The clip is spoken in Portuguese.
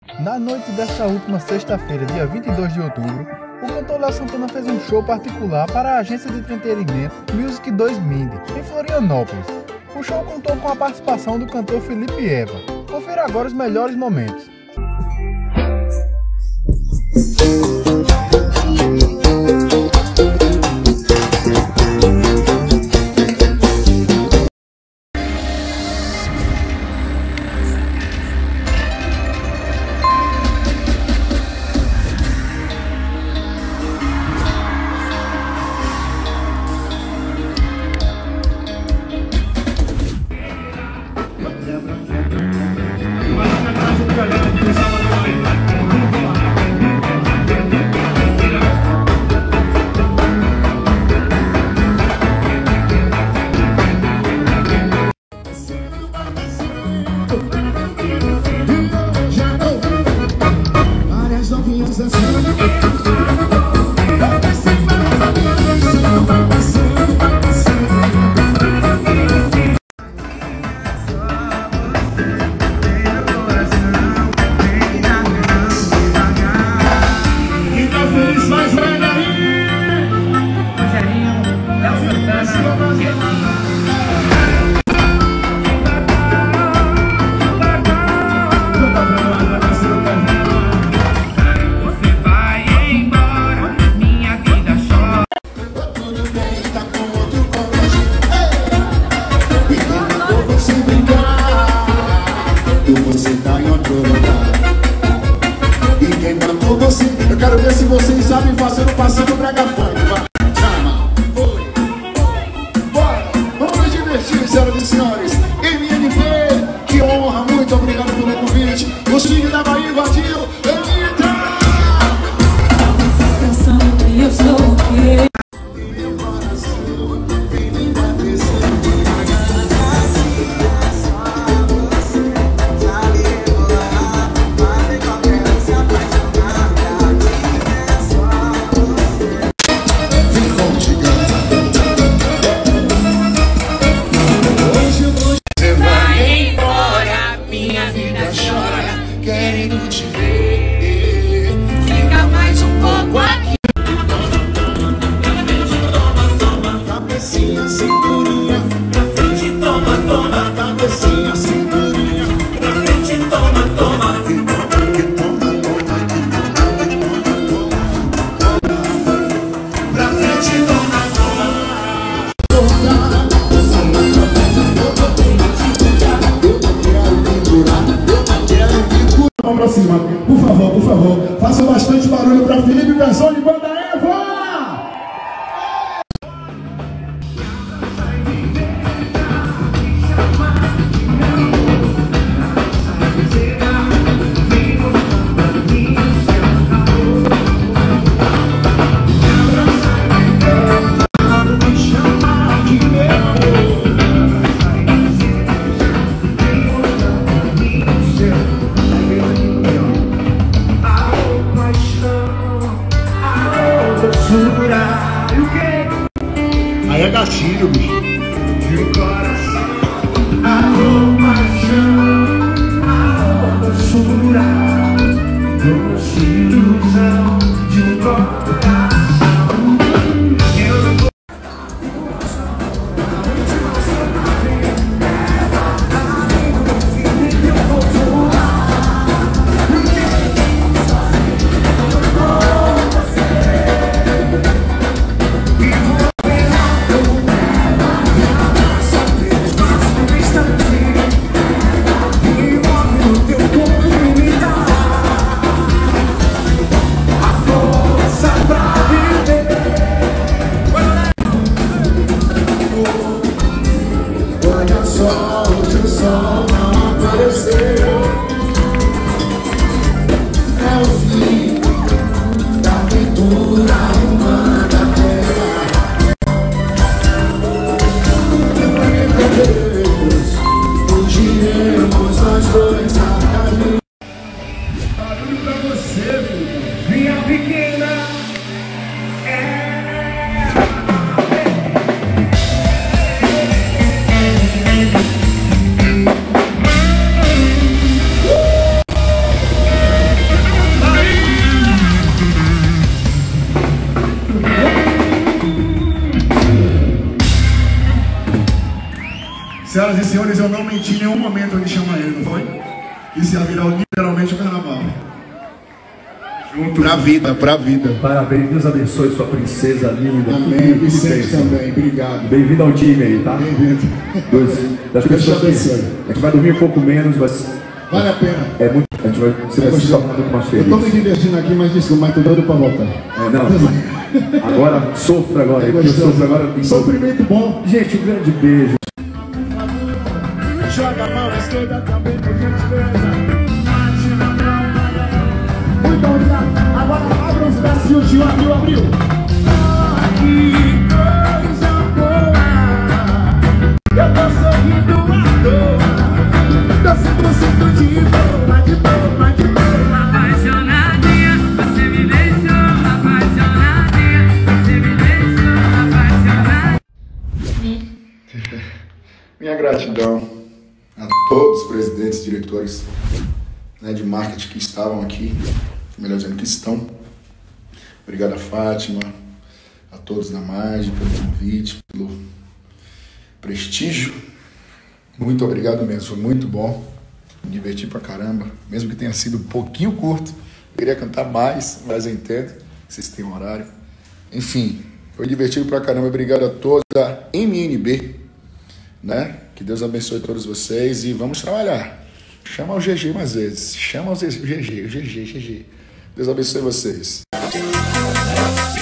Na noite desta última sexta-feira, dia 22 de outubro, o cantor Léo Santana fez um show particular para a agência de entretenimento Music 2 Mind, em Florianópolis. O show contou com a participação do cantor Felipe Eva. Confira agora os melhores momentos. Eu quero ver se vocês sabem fazer o passinho do brega funk. Chama, oi, bora, vamos divertir, senhoras e senhores. MNV, que honra, muito obrigado pelo convite. Os filhos da Bahia invadiu, Anitta. Pensando que eu sou o quê? Meu coração, vem me bater. Querendo te ver, fica mais um pouco aqui. Cabecinha, cinturinha, pra frente, toma, toma. Cabecinha, cinturinha, pra frente, toma, toma. Que toma, toma, pra frente, toma, toma. Vamos pra cima, por favor, faça bastante barulho pra Felipe, versão de banda Eva! Aí é gatilho, bicho. De coração, alô, paixão, alô, doçura, doce ilusão de um coração. senhores, eu não menti em nenhum momento de chamar ele, não foi? Isso ia virar literalmente o carnaval. Junto. Pra vida, pra vida. Parabéns, Deus abençoe sua princesa linda. Amém, Vicente também, obrigado. Bem-vindo ao time aí, tá? Bem-vindo. Das pessoas que a gente vai dormir um pouco menos, mas vale a pena. é muito, a gente vai se tornar muito mais feliz. Eu tô me divertindo aqui, mas desculpa, mas tô doido pra voltar. Não, agora sofra agora, eu sofro agora. Sofrimento bom. Gente, um grande beijo. Joga a mão esquerda também, por gentileza. Bate na mão. Muito obrigado. Agora abra os bracinhos, Gil, abriu. Que coisa boa. Eu tô sorrindo à toa. Tô sempre sinto de boa, de boa, de boa. Apaixonadinha, você me deixou apaixonadinha, você me deixou apaixonadinha. Minha gratidão a todos os presidentes e diretores, né, de marketing que estavam aqui, melhor dizendo, que estão. Obrigado a Fátima, a todos da MAGE pelo convite, pelo prestígio. Muito obrigado mesmo, foi muito bom. Me diverti pra caramba, mesmo que tenha sido um pouquinho curto. Eu queria cantar mais, mas eu entendo, vocês têm um horário. Enfim, foi divertido pra caramba. Obrigado a todos da MNB, né? Que Deus abençoe todos vocês e vamos trabalhar. Chama o GG mais vezes. Chama o GG. Deus abençoe vocês.